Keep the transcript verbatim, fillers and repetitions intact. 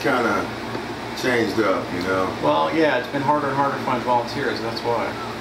kind of changed up, you know. Well, yeah, it's been harder and harder to find volunteers. That's why.